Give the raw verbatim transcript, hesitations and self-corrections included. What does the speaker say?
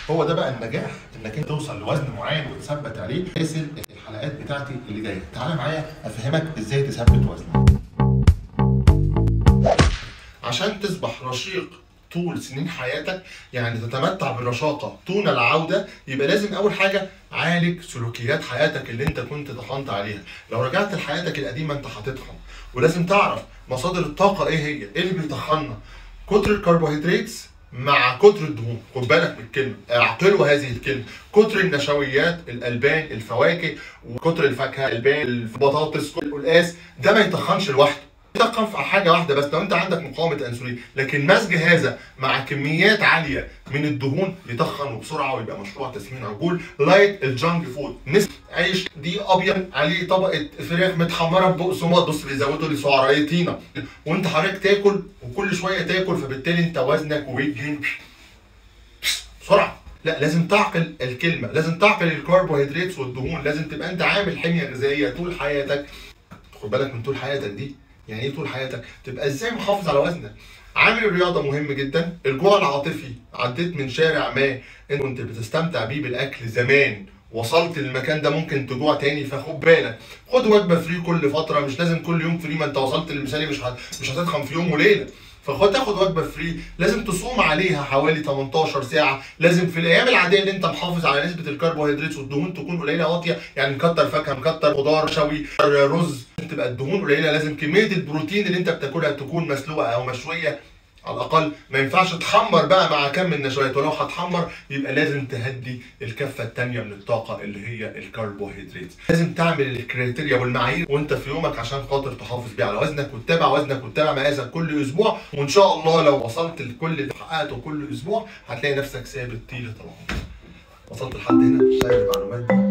هو ده بقى النجاح، انك انت توصل لوزن معين وتثبت عليه. سلسله الحلقات بتاعتي اللي جايه تعالى معايا افهمك ازاي تثبت وزنك عشان تصبح رشيق طول سنين حياتك، يعني تتمتع بالرشاقه طول العوده. يبقى لازم اول حاجه عالج سلوكيات حياتك اللي انت كنت تخنت عليها. لو رجعت لحياتك القديمه انت هتتخن، ولازم تعرف مصادر الطاقه ايه هي، ايه اللي بيتخننا. كتر الكربوهيدرات مع كتر الدهون، خد بالك من الكلمه، اعقلوا هذه الكلمه. كتر النشويات، الالبان، الفواكه، وكتر الفاكهه، الالبان، البطاطس، كل القلقاس، ده ما يتخنش لوحده. يتخن في حاجه واحده بس لو انت عندك مقاومه انسولين، لكن مزج هذا مع كميات عاليه من الدهون يتخن وبسرعه ويبقى مشروع تسمين عجول. لايك الجانك فود، نسبه عيش دي ابيض عليه طبقه فراخ متحمره ببقسماط، بص بيزودوا لي سعرات طينه، وانت حضرتك تاكل وكل شويه تاكل، فبالتالي انت وزنك وويت جين بسرعه. لا، لازم تعقل الكلمه، لازم تعقل الكربوهيدرات والدهون. لازم تبقى انت عامل حميه غذائيه طول حياتك. خد بالك من طول حياتك دي، يعني ايه طول حياتك؟ تبقى ازاي محافظ على وزنك. عامل الرياضه مهم جدا. الجوع العاطفي، عديت من شارع ما انت كنت بتستمتع بيه بالاكل زمان، وصلت للمكان ده ممكن تجوع تاني، فخد بالك. خد وجبه فري كل فتره، مش لازم كل يوم فري، ما انت وصلت للمثالي مش هت... مش هتضخم في يوم وليله. فخد تاخد وجبه فري، لازم تصوم عليها حوالي تمنتاشر ساعه. لازم في الايام العاديه اللي انت محافظ على نسبه الكربوهيدرات والدهون تكون قليله واطيه، يعني مكتر فاكهه، مكتر خضار شوي، رز، تبقى الدهون قليله. لازم كميه البروتين اللي انت بتاكلها تكون مسلوقه او مشويه على الاقل. ما ينفعش تحمر بقى مع كم النشويات، ولو هتحمر يبقى لازم تهدي الكفه الثانيه من الطاقه اللي هي الكربوهيدرات. لازم تعمل الكريتيريا والمعايير وانت في يومك عشان خاطر تحافظ بيه على وزنك، وتتابع وزنك وتتابع مقاسك كل اسبوع. وان شاء الله لو وصلت لكل اللي حققته كل اسبوع هتلاقي نفسك ثابت طيله العمر. وصلت لحد هنا؟ شايف المعلومات دي؟